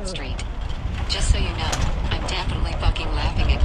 Street. Just so you know, I'm definitely fucking laughing